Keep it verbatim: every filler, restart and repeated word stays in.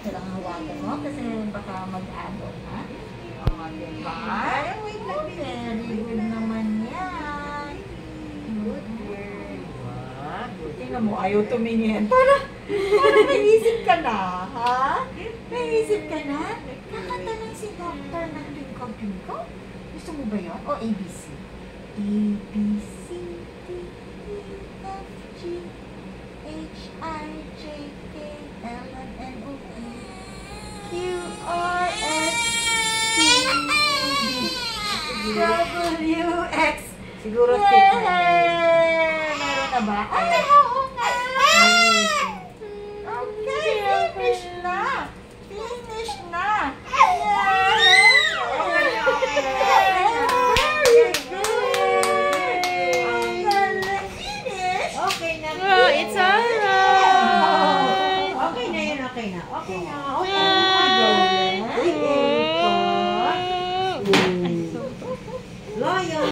Kailangan hawakan mo kasi baka mag-ano, ha? O, diba? Wait lang, very good naman yan. Good girl. Tingnan mo, ayaw tumingin. Para, para may isip ka na, ha? May isip ka na? Kakanta lang si Doctor ng twinkle-twinkle. Gusto mo ba yun? O A B C? A, B, C, D, E, F, G, H, I, J, K, L, M, N, O, P, Q, R, S, T, U, V, W, X. Siguro stick na yun. Meron na ba? Ay, oo nga! Okay, finish na! Finish na! Oh, it's alright. Okay na yun, okay na. Okay na. Okay na. Oh. Loyal.